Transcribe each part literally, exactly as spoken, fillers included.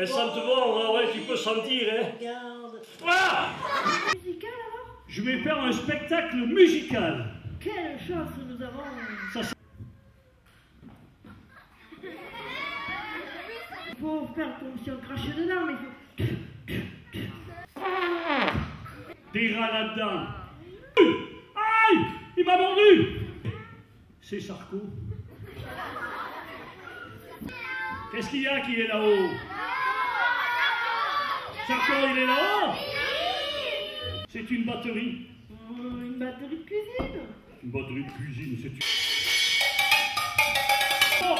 Elle sent bon, ouais, tu peux sentir, hein. Regarde. Voilà. Musical alors? Je vais faire un spectacle musical. Quelle chance nous avons. Ça, c'est... Il faut faire comme si on crachait dedans, mais il faut... Des rats là-dedans. Aïe! Il m'a mordu! C'est Sarko. Qu'est-ce qu'il y a qui est là-haut? Sarko, il est là-haut? C'est une batterie. Une batterie de cuisine. Une batterie de cuisine, c'est une... Oh!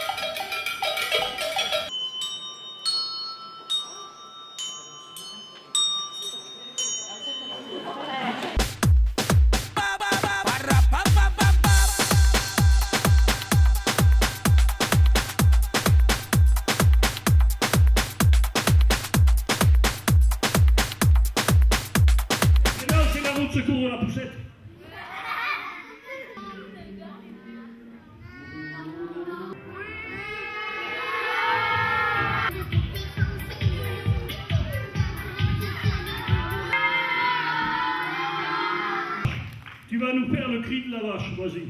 Secours la poussette. Tu vas nous faire le cri de la vache, vas-y.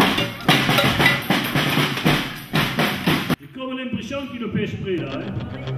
J'ai comme l'impression qu'il le fait exprès là, hein.